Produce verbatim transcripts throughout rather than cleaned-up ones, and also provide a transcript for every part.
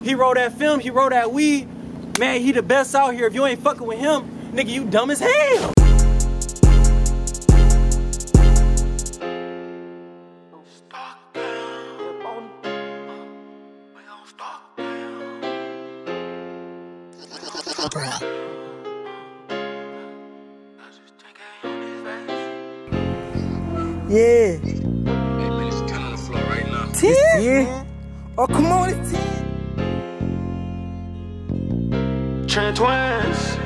He roll that film, he roll that weed. Man, he the best out here. If you ain't fucking with him, nigga, you dumb as hell. Yeah. Hey man, it's ten on the floor right now. ten? Yeah. Oh, come on, it's ten. Trent Twins.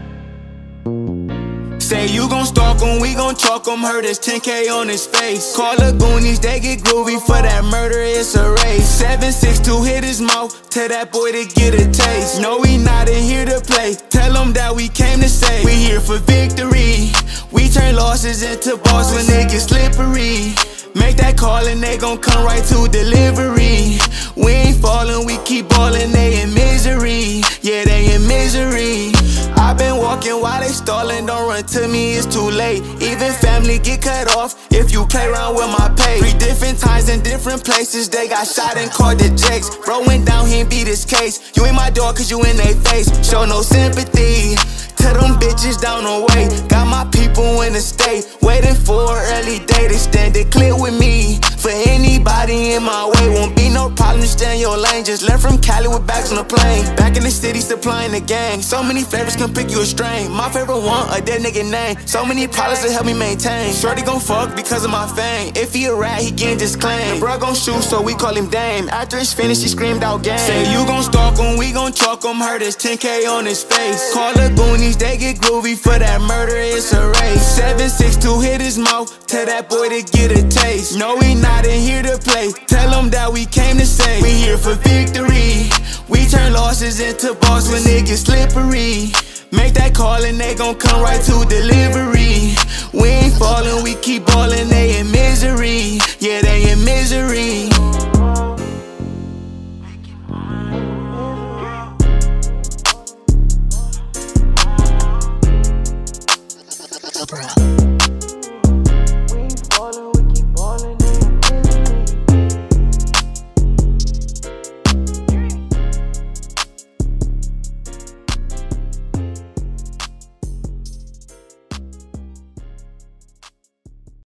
Say you gon' stalk him, we gon' chalk him, heard it's ten K on his face. Call the Goonies, they get groovy for that murder, it's a race. seven six two hit his mouth, tell that boy to get a taste. No, we not in here to play, tell him that we came to say we here for victory. We turn losses into balls when they get slippery. Make that call and they gon' come right to delivery. We ain't fallin', we keep ballin', they in misery. Yeah, they in misery. I been walking while they stallin', don't run to me, it's too late. Even family get cut off if you play around with my pay. Three different times in different places, they got shot and called the Jakes. Bro went down, he ain't beat his case. You ain't my dog cause you in they face. Show no sympathy, tell them bitches down the way. Got my people in the state, waiting for an early day to stand it clear with me. For anybody in my way, won't be no problem to stay in your lane. Just left from Cali with bags on the plane. Back in the city supplying the gang. So many flavors can pick you a strain. My favorite one, a dead nigga name. So many problems to help me maintain. Shorty gon' fuck because of my fame. If he a rat, he getting disclaimed. Bro gon' shoot, so we call him Dame. After it's finished, he screamed out game. Say you gon' stalk him, we gon' chalk him. Heard it's ten K on his face. Call the Goonies, they get groovy for that murder, it's a race. seven six two hit his mouth, tell that boy to get a taste. No, we not in here to play, tell him that we came to say we here for victory. We turn losses into balls when they get slippery. Make that call and they gon' come right to delivery. We ain't fallin', we keep ballin', they in misery. Yeah, they in misery.